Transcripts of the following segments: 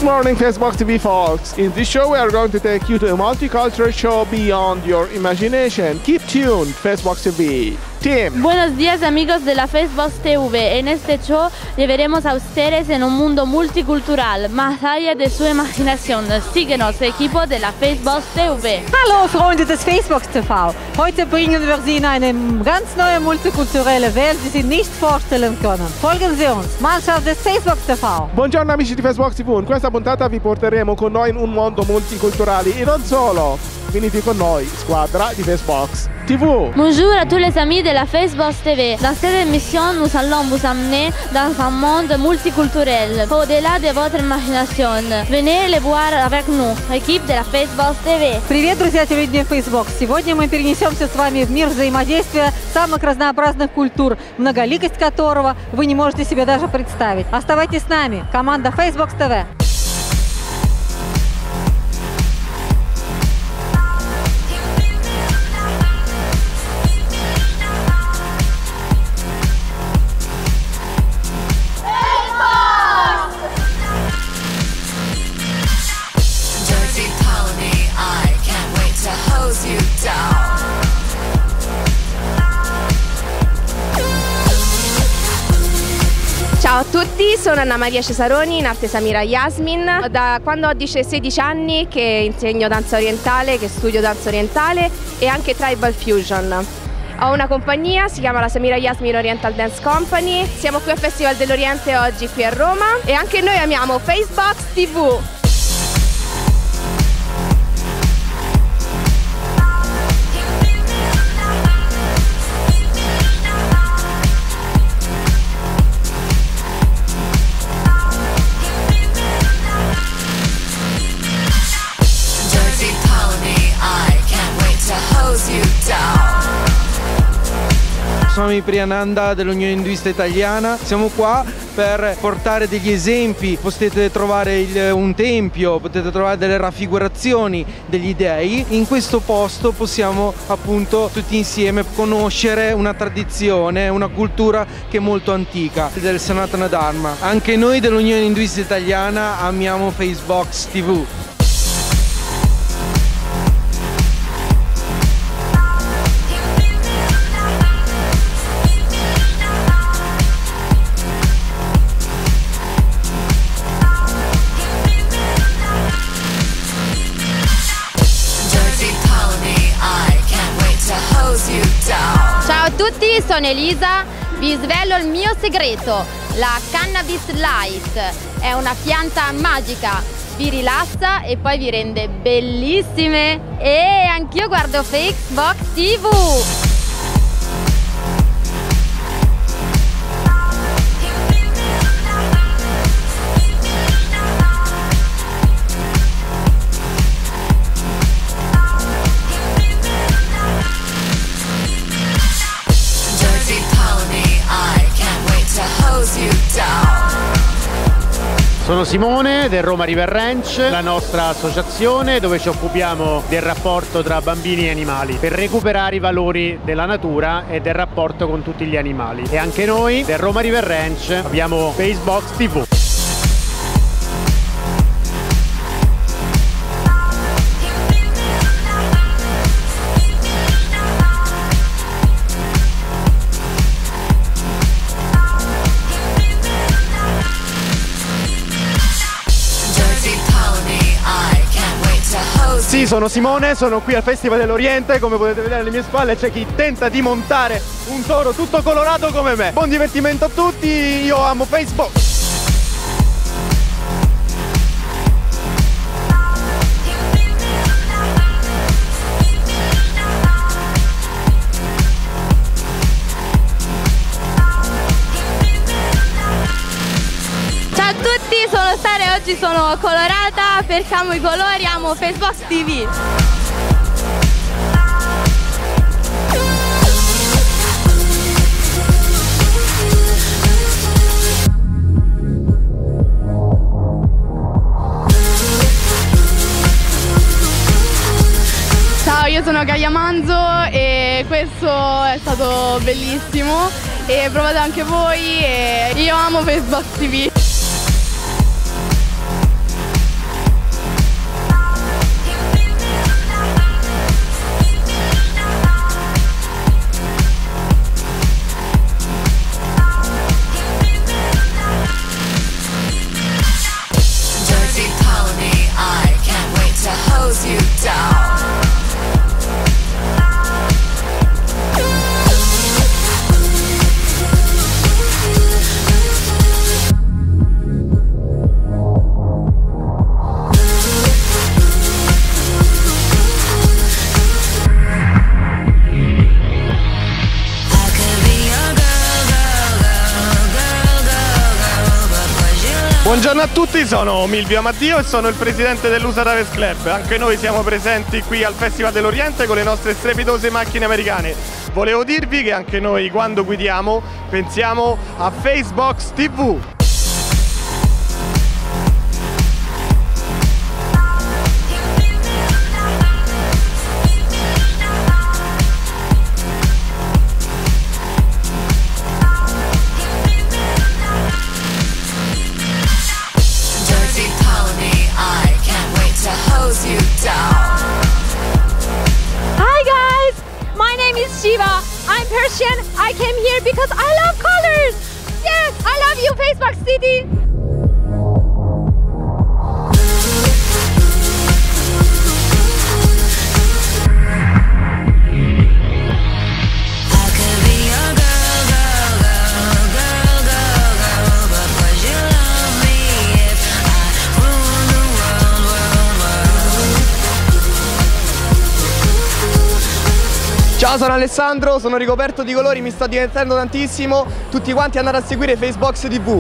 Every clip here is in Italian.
morning, Facebook TV folks. In this show, we are going to take you to a multicultural show beyond your imagination. Keep tuned, Facebook TV. Tim. Buenos días, amigos de la Facebook TV. En este show llevaremos a ustedes en un mundo multicultural, más allá de su imaginación. Síguenos, equipo de la Facebook TV. Hallo, Freunde des Facebook TV. Heute bringen wir Sie in eine ganz neue multikulturelle Welt, die Sie nicht vorstellen können. Folgen Sie uns, Mannschaft des Facebook TV. Buongiorno amici di Facebook TV. In questa puntata vi porteremo con noi in un mondo multiculturale e non solo. Venite con noi, squadra di Facebook TV. Bonjour à tous les amis de la Facebook TV. Dans cette émission, nous allons vous emmener dans un monde multiculturel, au-delà de votre imagination. Venez le voir avec nous, équipe de la Facebook TV. Привет, друзья телевидения Facebook. Сегодня мы перенесемся с вами в мир взаимодействия самых разнообразных культур, многоликость которого вы не можете себе даже представить. Оставайтесь с нами, команда Facebook TV. Ciao a tutti, sono Anna Maria Cesaroni, in arte Samira Yasmin. Da quando ho 16 anni che insegno danza orientale, che studio danza orientale e anche Tribal Fusion. Ho una compagnia, si chiama la Samira Yasmin Oriental Dance Company. Siamo qui al Festival dell'Oriente oggi qui a Roma e anche noi amiamo Facebook TV. Swami Priyananda dell'Unione Induista Italiana. Siamo qua per portare degli esempi. Potete trovare un tempio, potete trovare delle raffigurazioni degli dei. In questo posto possiamo appunto tutti insieme conoscere una tradizione, una cultura che è molto antica, del Sanatana Dharma. Anche noi dell'Unione Induista Italiana amiamo Facebook TV. Ciao a tutti, sono Elisa, vi svelo il mio segreto. La Cannabis Light è una pianta magica, vi rilassa e poi vi rende bellissime. E anch'io guardo Facebook TV. Sono Simone del Roma River Ranch, la nostra associazione dove ci occupiamo del rapporto tra bambini e animali per recuperare i valori della natura e del rapporto con tutti gli animali. E anche noi del Roma River Ranch abbiamo Facebook TV. Sì, sono Simone, sono qui al Festival dell'Oriente. Come potete vedere alle mie spalle c'è chi tenta di montare un toro tutto colorato come me. Buon divertimento a tutti, io amo Facebook. Ciao a tutti, sono Sara e oggi sono colorata perché amo i colori, amo Facebook TV. Ciao, io sono Gaia Manzo e questo è stato bellissimo e provate anche voi e io amo Facebook TV. Buongiorno a tutti, sono Milvio Amaddio e sono il presidente dell'USA Davis Club. Anche noi siamo presenti qui al Festival dell'Oriente con le nostre strepitose macchine americane. Volevo dirvi che anche noi quando guidiamo pensiamo a Facebox TV. Hi guys, my name is Shiva. I'm Persian. I came here because I love colors. Yes, I love you, Facebook City. Ciao, sono Alessandro, sono ricoperto di colori, mi sto divertendo tantissimo. Tutti quanti andate a seguire Facebox TV.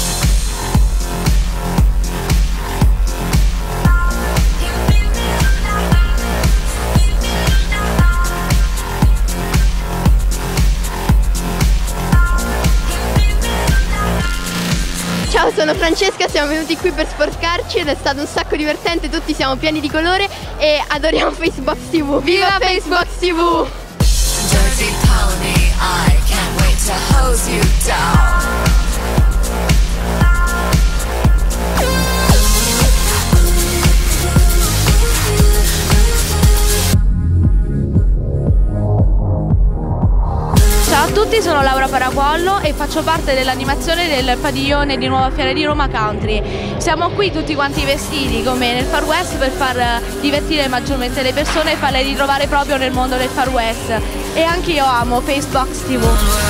Ciao, sono Francesca, siamo venuti qui per sporcarci ed è stato un sacco divertente, tutti siamo pieni di colore e adoriamo Facebox TV. Viva Facebox TV! Dirty pony, I can't wait to hose you down. Ciao a tutti, sono Laura Paraguollo e faccio parte dell'animazione del padiglione di Nuova Fiera di Roma Country. Siamo qui tutti quanti vestiti come nel Far West per far divertire maggiormente le persone e farle ritrovare proprio nel mondo del Far West. E anche io amo Facebox TV.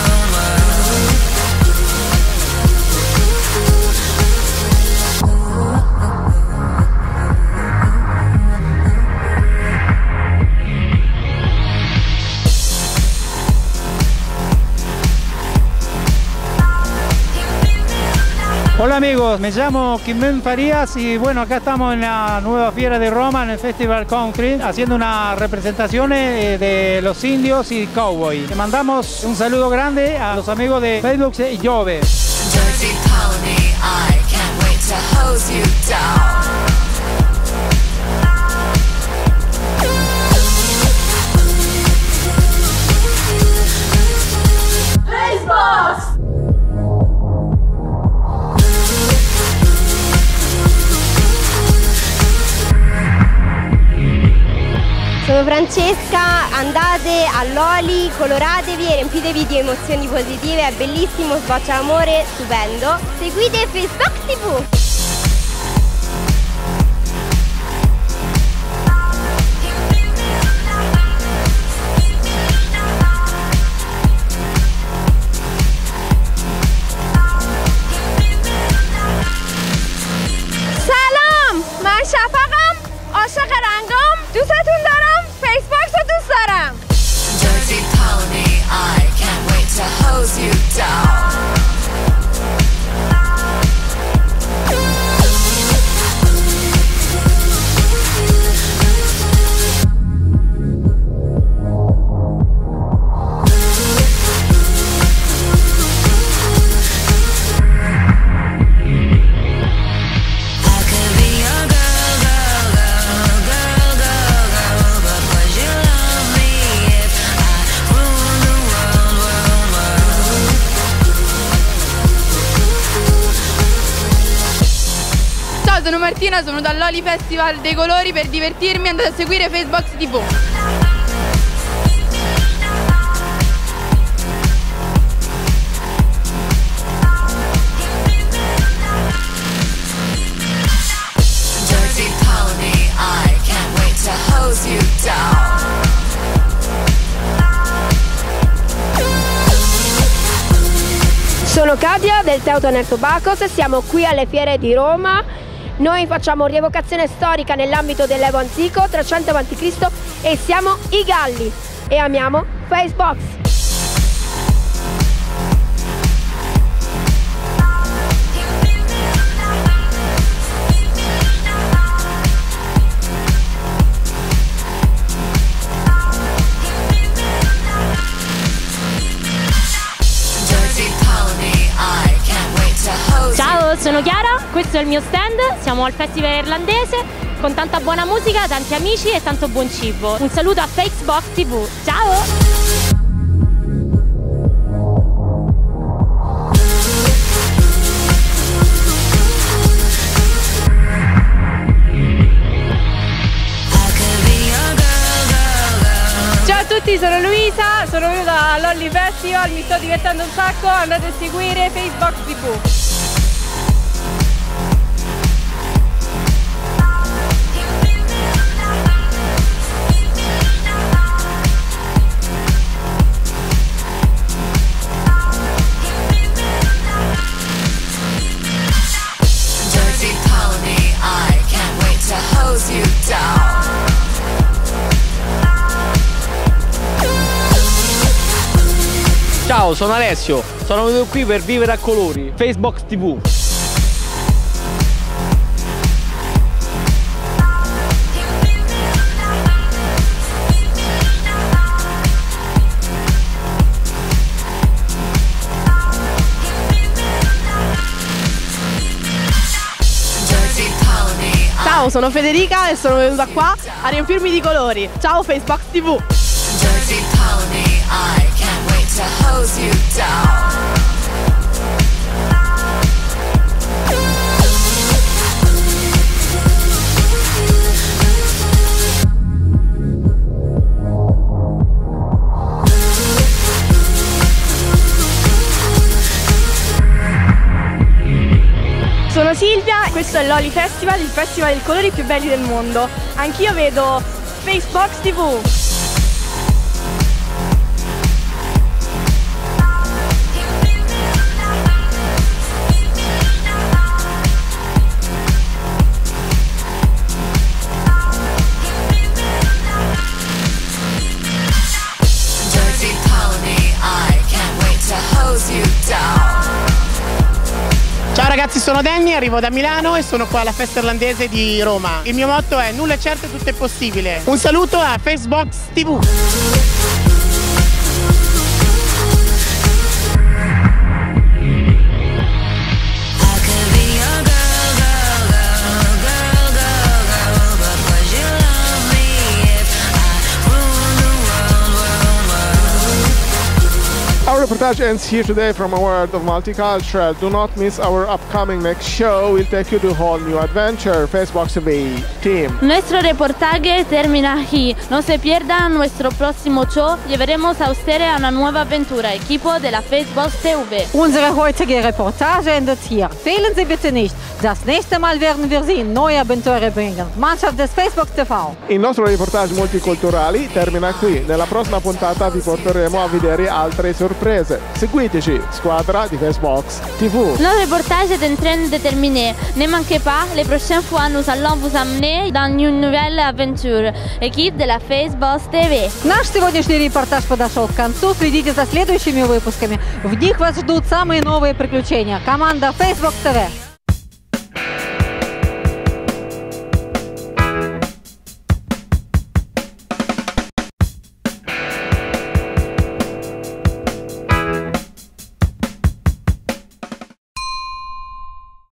Hola amigos, me llamo Quimén Farías y bueno, acá estamos en la Nueva Fiera de Roma, en el Festival Country, haciendo una representación de los indios y cowboy. Le mandamos un saludo grande a los amigos de Facebook y Jove. Dirty pony, I can't wait to hose you down. Sono Francesca, andate all'Oli, coloratevi e riempitevi di emozioni positive, è bellissimo, sboccia l'amore, stupendo. Seguite Facebox TV! سلام، من شفقم، عاشق رنگام، دوستتون دارم، فیسبوکس رو دوست دارم. Dirty pony, I can't wait to hose you down. Ciao, sono Martina, sono dall'Oli Festival dei Colori per divertirmi, andate a seguire Facebox TV. Dirty pony, I can't wait to hose you down. Sono Katia del Teutoner Tobacco, siamo qui alle fiere di Roma. Noi facciamo rievocazione storica nell'ambito dell'Evo antico, 300 a.C. e siamo i Galli e amiamo Facebox. Sono Chiara, questo è il mio stand, siamo al Festival Irlandese con tanta buona musica, tanti amici e tanto buon cibo. Un saluto a Facebook TV, ciao! Ciao a tutti, sono Luisa, sono venuta all'Olly Festival, mi sto divertendo un sacco, andate a seguire Facebook TV. Dirty pony, I can't wait to hose you down. Ciao, sono Alessio, sono venuto qui per vivere a colori, Facebook TV. Ciao, sono Federica e sono venuta qua a riempirmi di colori. Ciao Facebook TV. Dirty pony, I can't wait to hose you down. Sono Silvia, questo è l'Olly Festival, il festival dei colori più belli del mondo. Anch'io vedo Facebook TV. Dirty pony, I can't wait to hose you down. Ciao ragazzi, sono Danny, arrivo da Milano e sono qua alla festa irlandese di Roma. Il mio motto è nulla è certo, tutto è possibile. Un saluto a Facebook TV. Our reportage ends here today from a world of multicultural. Do not miss our upcoming next show. We'll take you to a whole new adventure. Facebook TV team. Nuestro reportaje termina aquí. No se pierdan nuestro próximo show. Llevaremos a ustedes a una nueva aventura. Equipo de la Facebook TV. Unsere heutige Reportage endet hier. Fehlen Sie bitte nicht. Das nächste Mal werden wir Sie in neue Abenteuer bringen. Mannschaft des Facebook TV. Il nostro reportage multiculturali termina qui. Nella prossima puntata vi porteremo a vedere altre sorprese. Seguiteci, squadra di Facebook TV. Notre reportage est en train de terminer. Ne manquez pas, les prochaines fois nous allons vous emmener dans une nouvelle aventure. Équipe de la Facebook TV. Наш сегодняшний репортаж подошел к концу. Следите за следующими выпусками. В них вас ждут самые новые приключения. Команда Facebook TV.